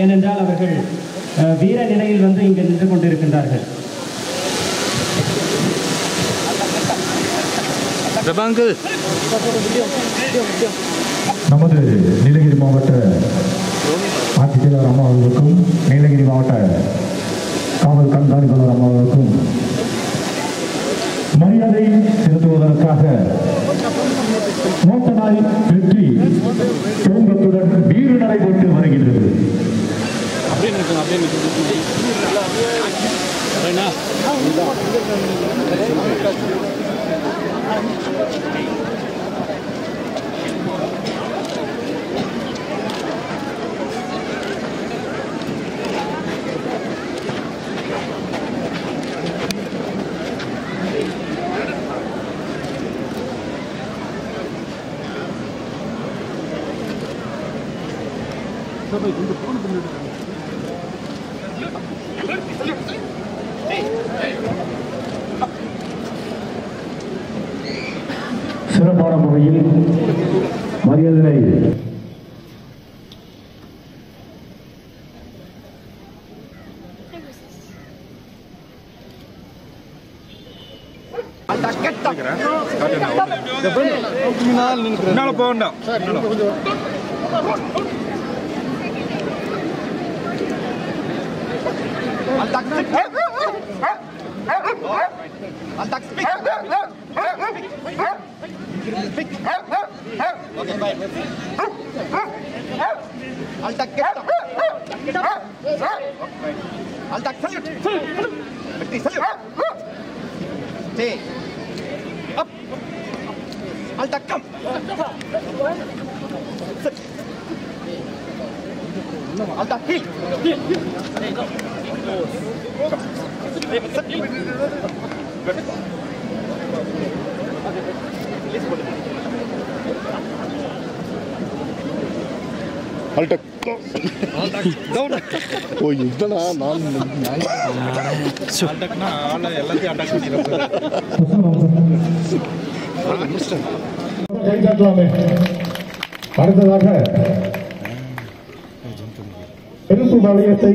ஏனென்றால் அவர்கள் வீர நிலையில் வந்து இங்கு நின்று கொண்டிருக்கின்றார்கள். நமது நீலகிரி மாவட்ட ஆட்சித்தலைவர் அம்மா அவர்களுக்கும் நீலகிரி மாவட்ட காவல் கண்காணிப்பாளர் அம்மா அவர்களுக்கும் மரியாதை செலுத்துவதற்காக மோட்டநாய் வெற்றி குடும்பத்துடன் வீறு நடைபெற்று வருகின்றது. சிறப்பான முறையில் மரியாதை அடுத்ததாக பெருப்பு வளையத்தை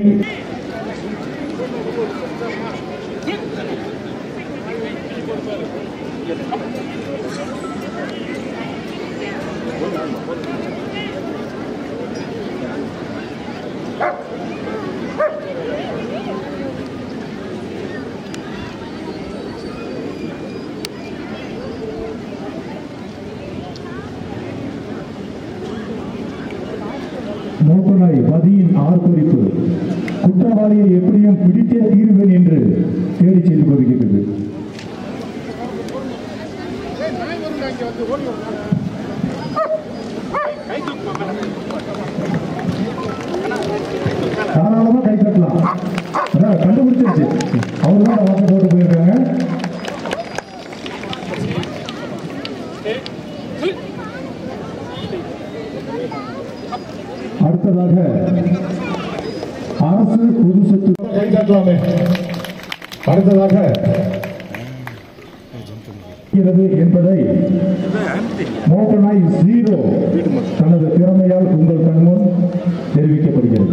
மோப்பனாய் பதியின் ஆர்ப்பரிப்பு குற்றவாளியை எப்படியும் பிடித்தே தீர்வேன் என்று தேடி செய்து கொள்கிறது. தாராளமா கை கட்டலாம். கண்டுபிடிச்சிருச்சு. அவர்தான் வாசல் போட்டு போயிருக்காங்க. அடுத்ததாக அரசு பொது சொத்து கை காட்டலாமே. அடுத்ததாக என்பதை மோட்டநாய் ஜீரோ தனது திறமையால் உங்கள் கண்முன் தெரிவிக்கப்படுகிறது.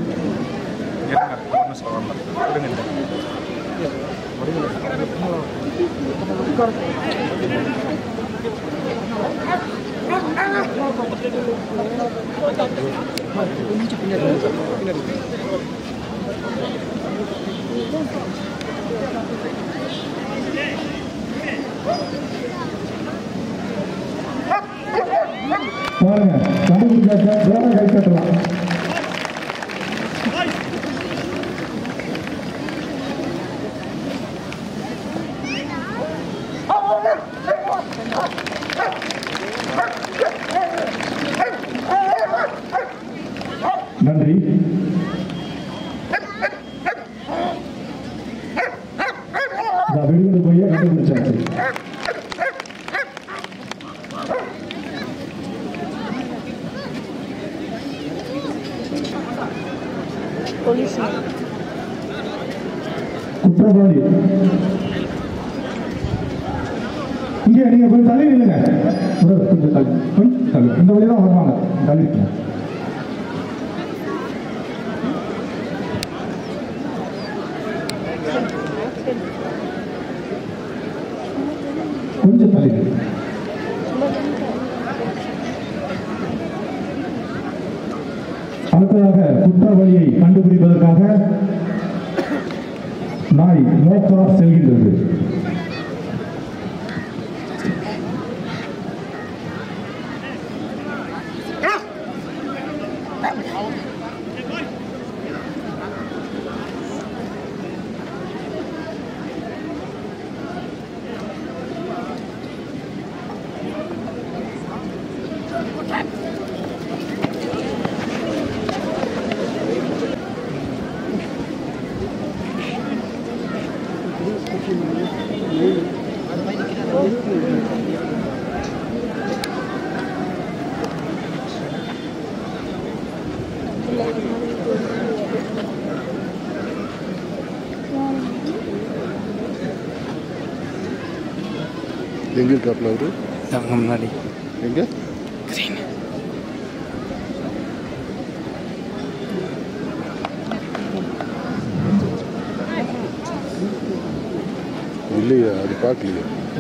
பாருங்க, கண்டுபிடிச்சாச்சா வேற கை கட்டலாம். நன்றி. விடுதலை போய் கண்டுபிடிச்சாச்சு. குற்றவாளி இங்கே நீங்க கொஞ்சம் தள்ளி நில்லுங்க. கொஞ்சம் தள்ளி, கொஞ்சம் தள்ளி. இந்த வழிதான் வருவாங்க. தள்ளி அடுத்ததாக குற்றவாளியை கண்டுபிடிப்பதற்காக நாய் நோக்கா செல்கின்றது. எங்க இருக்காப்ல அவரு? முன்னாடி எங்க? இல்லையா, அது பார்க்கலையா?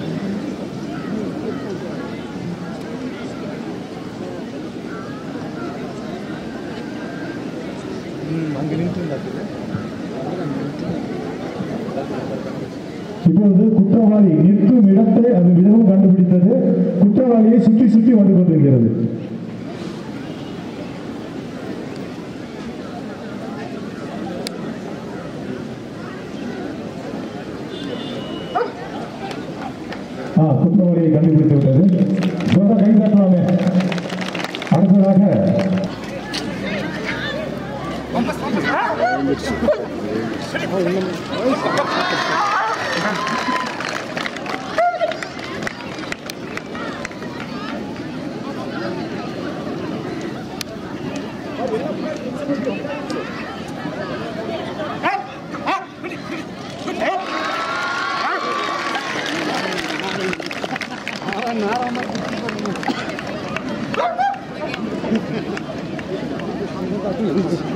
இப்பொழுது குற்றவாளி நிற்கும் இடத்தை அது மிகவும் கண்டுபிடித்தது. குற்றவாளியை சுற்றி சுற்றி வந்து கொண்டிருக்கிறது. குற்றவாளியை கண்டுபிடித்து விட்டது. கை தட்டலாமே. அடுத்ததாக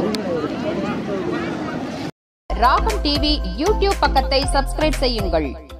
ராகம் டிவி யூடியூப் பக்கத்தை சப்ஸ்கிரைப் செய்யுங்கள்.